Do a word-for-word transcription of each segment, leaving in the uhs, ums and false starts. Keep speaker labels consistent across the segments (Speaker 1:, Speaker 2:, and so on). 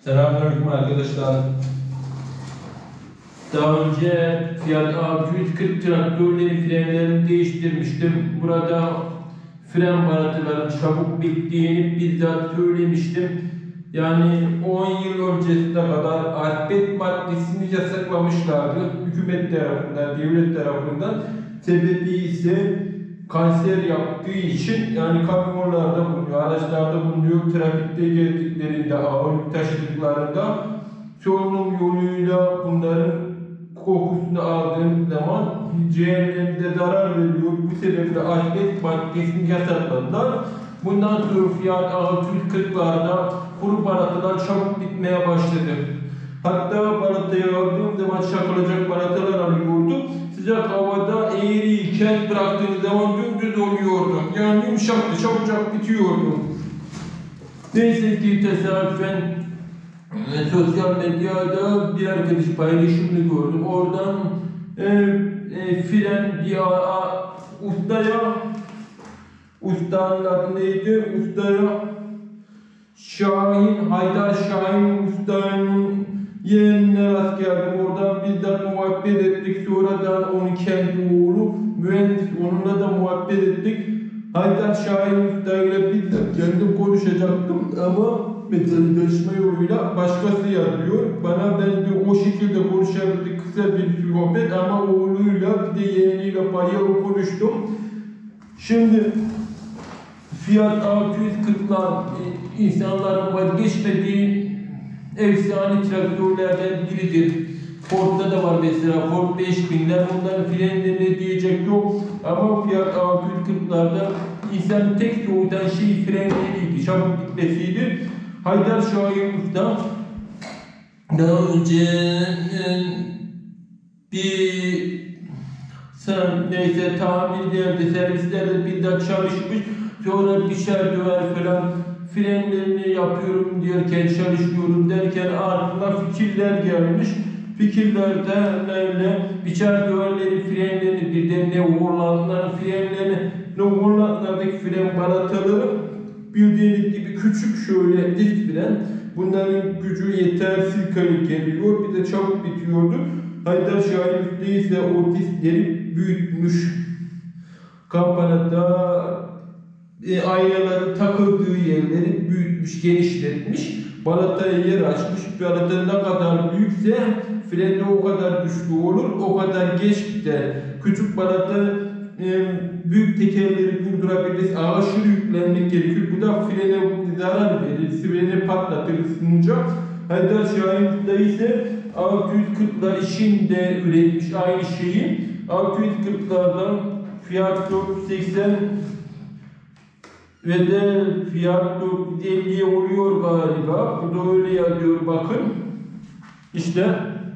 Speaker 1: Selamünaleyküm arkadaşlar. Daha önce Fiat altı yüz kırk traktörleri frenlerini değiştirmiştim. Burada fren balatlarının çabuk bittiğini bizzat söylemiştim. Yani on yıl öncesine kadar asbest maddesini yasaklamışlardı. Hükümet tarafından, devlet tarafından. Sebebi ise kanser yaptığı için, yani kamyonlarda bulunuyor, araçlarda bulunuyor, trafikte gezdiklerinde, ağır taşıdıklarında solunum yoluyla bunların kokusunu aldığım zaman ciğerlerine zarar veriyor. Bu sebeple asbest maddesini yasakladılar. Bundan sonra Fiat altı yüz kırklarda kuru balatalar çabuk bitmeye başladı. Hatta balatayı aldığım zaman çakılacak balatalar alıyordu. Sıcak havada eğriyken bıraktığınız zaman dümdüz oluyordu. Yani yumuşaktı, çabucak bitiyordu. Neyse ki tesadüfen e, sosyal medyada bir arkadaş paylaşımını gördüm. Oradan e, e, fren bir a, a, ustaya, ustanın adı neydi? Ustaya Şahin, Haydar Şahin ustanın yeğenine rast geldim. Oradan bizzat muhabbet ettik. Sonradan onun kendi oğlu mühendis, onunla da muhabbet ettik. Haydar Şahin ustayla bizzat kendim konuşacaktım ama mesajlaşma yoluyla başkası yazıyor. Bana ben de o şekilde konuşabildik, kısa bir sohbet, ama oğluyla bir de yeğeniyle bayağı konuştum. Şimdi Fiat altı yüz kırklar insanların vazgeçmediği efsane traktörlerden biridir. Ford'da da var mesela, Ford beş binler, onların frenlerine diyecek yok. Ama Fiat altı yüz kırklarda insanın tek soğutan şey frenleriydi, çabuk bitmesiydi. Haydar Şahin Usta daha önce bir sen neyse tamirlerde, servislerde bizzat çalışmış. Sonra dişer döver falan, frenlerini yapıyorum derken, çalışıyorum derken ardına fikirler gelmiş. Fikirlerde öyle biçer döverleri, frenlerini, bir de ne Hollanda'nın frenlerini, ne Hollanda'daki fren balataları bildiğiniz gibi küçük şöyle disk fren. Bunların gücü yetersiz geliyor, bir de çabuk bitiyordu. Haydar Şahin değilse o diskleri büyütmüş. Kampanada e, aynaların takıldığı yerleri büyütmüş, genişletmiş. Balataya yer açmış. Balata ne kadar büyükse freni o kadar güçlü olur, o kadar geç biter. Küçük balata e, büyük tekerleri durdurabilir, aşırı yüklenmek gerekir. Bu da frene zarar verir, freni patlatır ısınınca. Haydar Şahin'de ise altı yüz kırklar içinde üretmiş aynı şeyi. altı yüz kırklardan Fiat dört yüz seksen ve de Fiat dört yüz elliye oluyor galiba. Bu da öyle yazıyor, bakın. İşte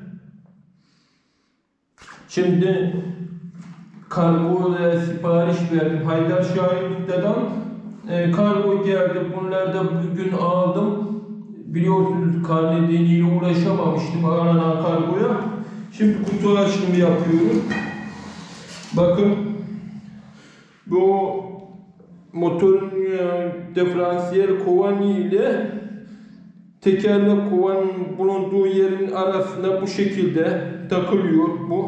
Speaker 1: şimdi kargoya sipariş verdim. Haydar Şahin Usta'dan e, kargo geldi. Bunları da bugün aldım. Biliyorsunuz kar nedeniyle ulaşamamıştım aranan kargoya. Şimdi kutu açımı yapıyorum. Bakın bu motorun diferansiyel kovanı ile tekerlek kovanın bulunduğu yerin arasında bu şekilde takılıyor bu.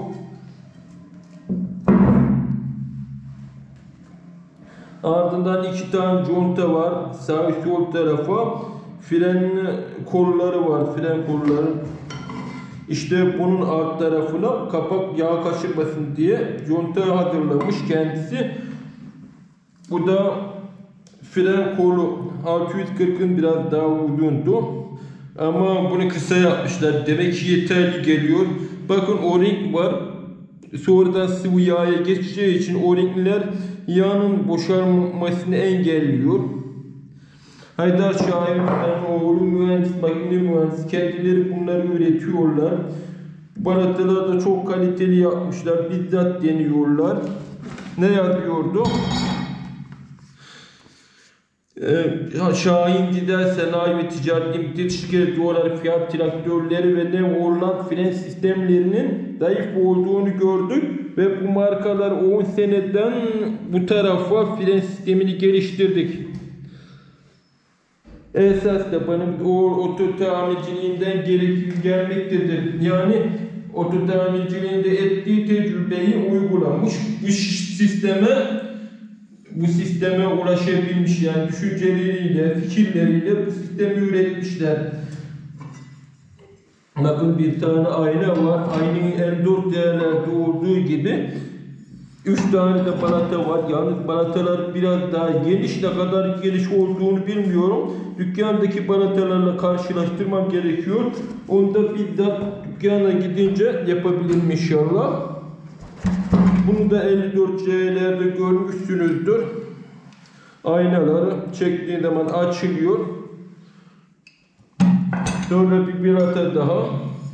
Speaker 1: Ardından iki tane conta var. Sağ ve sol tarafa fren kolları var. Fren kolları. İşte bunun alt tarafına kapak yağ kaçırmasın diye conta hazırlamış kendisi. Bu da fren kolu. altı yüz kırkın biraz daha uzundu. Ama bunu kısa yapmışlar. Demek ki yeterli geliyor. Bakın o-ring var. Sonradan sıvı yağa geçeceği için o-ringler yağın boşalmasını engelliyor. Haydar Şahin'in oğlu mühendis, makine mühendisi, kendileri bunları üretiyorlar. Balatalar da çok kaliteli yapmışlar, bizzat deniyorlar. Ne yazıyordu? Ee, Şahin Dider Sanayi ve Ticaret Limited şirketi olarak Fiat traktörleri ve ne Holland fren sistemlerinin zayıf olduğunu gördük ve bu markalar on seneden bu tarafa fren sistemini geliştirdik. esas da bana o oto tamirciliğinden gerekli gelmektedir. Yani oto tamirciliğinde ettiği tecrübeyi uygulamış, bu sisteme bu sisteme ulaşabilmiş, yani düşünceleriyle, fikirleriyle bu sistemi üretmişler. Bakın bir tane ayna var. Aynanın en dört değerlerde olduğu gibi üç tane de balata var. Yalnız balatalar biraz daha geniş. Ne kadar geniş olduğunu bilmiyorum. Dükkandaki balatalarla karşılaştırmam gerekiyor. Onu da bizzat dükkana gidince yapabilirim inşallah. Bunu da elli dört C'lerde görmüşsünüzdür. Aynaları çektiği zaman açılıyor. Sonra bir balata daha.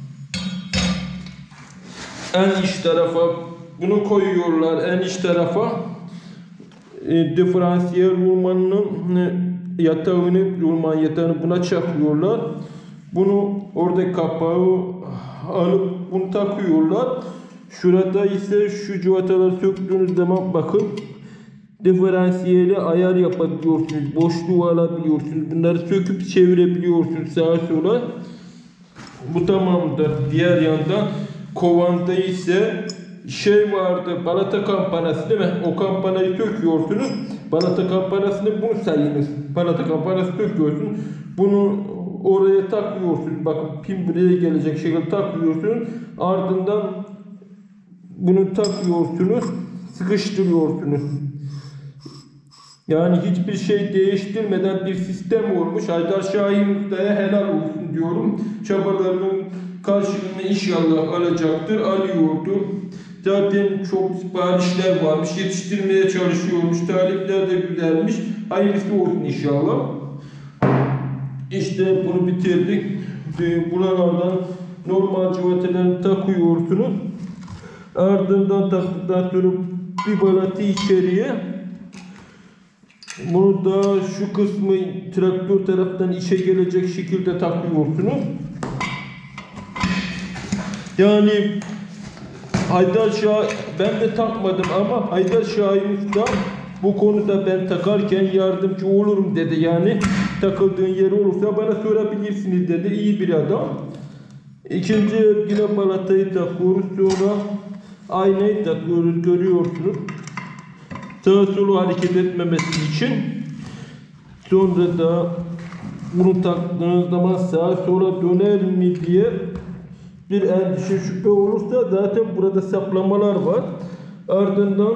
Speaker 1: En iç tarafa bunu koyuyorlar. En iç tarafa e, diferansiyel rulmanının e, yatağını, rulman yatağını buna çakıyorlar. Bunu orada kapağı alıp bunu takıyorlar. Şurada ise şu cıvataları söktüğünüz zaman bakın diferansiyeli ayar yapabiliyorsunuz. Boşluğu alabiliyorsunuz. Bunları söküp çevirebiliyorsunuz sağa sola. Bu tamamdır. Diğer yandan kovanda ise şey vardı, balata kampanası değil mi? O kampanayı söküyorsunuz. Balata kampanasını bunu sayınız. Balata kampanası söküyorsunuz. Bunu oraya takıyorsunuz. Bakın pin buraya gelecek şekilde takıyorsunuz. Ardından bunu takıyorsunuz. Sıkıştırıyorsunuz. Yani hiçbir şey değiştirmeden bir sistem olmuş. Haydar Şahin Usta'ya helal olsun diyorum. Çabalarının karşılığını inşallah alacaktır. Alıyordu. Zaten çok siparişler varmış. Yetiştirmeye çalışıyormuş. Talipler de güzelmiş. Hayırlısı olsun inşallah. İşte bunu bitirdik. Buralardan normal cıvatalarını takıyorsunuz. Ardından taktıktan sonra bir balatı içeriye. Bunu da şu kısmı traktör taraftan içe gelecek şekilde takıyorsunuz. Yani Haydar Şah, ben de takmadım ama Haydar Şahin Usta bu konuda ben takarken yardımcı olurum dedi. Yani takıldığın yer olursa bana sorabilirsiniz dedi. İyi bir adam. İkinci yine balatayı takıyoruz. Sonra aynayı takıyoruz. Görüyorsunuz. Sağa sola hareket etmemesi için. Sonra da bunu taktığınız zaman sağa sola döner mi diye bir endişe şüphe olursa zaten burada saplamalar var. Ardından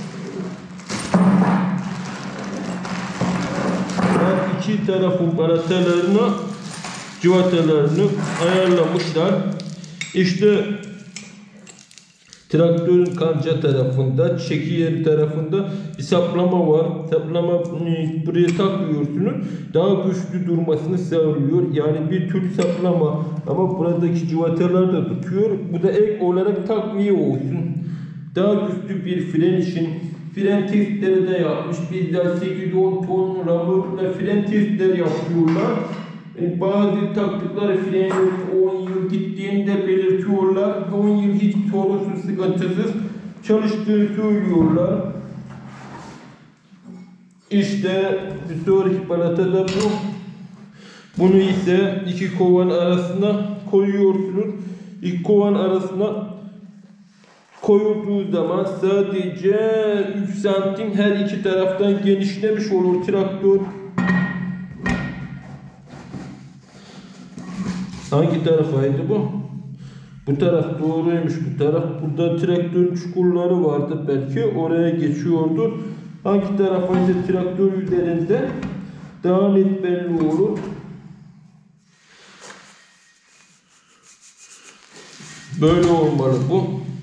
Speaker 1: her iki tarafın balatalarına cıvatalarını ayarlamışlar. İşte traktörün kanca tarafında, çeki yeri tarafında bir saplama var. Saplama buraya takıyorsunuz. Daha güçlü durmasını sağlıyor. Yani bir tür saplama ama buradaki cıvatalar da tutuyor. Bu da ek olarak takviye olsun. Daha güçlü bir fren için fren testleri de yapmış. Bizler sekiz on ton ramırla fren testleri yapıyorlar. Bazı taktıkları frenlerin on yıl gittiğini de belirtiyorlar. on yıl hiç sorunsuz, sıkıntısız çalıştığını söylüyorlar. İşte bir sonraki balata da bu. Bunu ise iki kovan arasına koyuyorsunuz. İki kovan arasına koyulduğu zaman sadece üç santim her iki taraftan genişlemiş olur traktör. Hangi tarafaydı bu? Bu taraf doğruymuş bu taraf. Burada traktörün çukurları vardı belki. Oraya geçiyordu. Hangi tarafaydı traktör üzerinde daha net belli olur. Böyle olmalı bu.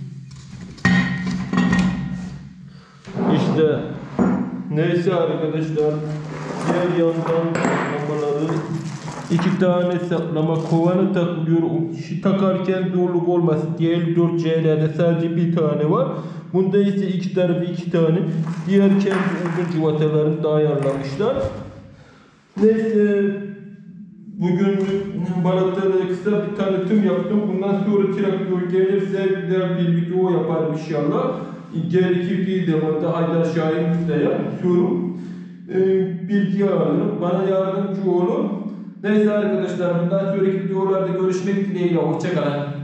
Speaker 1: İşte neyse arkadaşlar, diğer yandan saplamaları iki tane saplama kovanı takılıyor. Takarken zorluk olmasın diye elli dört C'lerde sadece bir tane var. Bunda ise iki tarafı iki tane. Diğer kendi uzun cıvatalarını da ayarlamışlar. Neyse, bugün balatalara kısa bir tanıtım yaptım. Bundan sonra traktör gelirse güzel bir video yaparım inşallah. Gerekirdiği zaman da Haydar Şahin Usta'ya yapıyorum. e, bilgi alırım. Bana yardımcı olun. Neyse arkadaşlar, bundan sonraki videolarda görüşmek dileğiyle. Hoşçakalın.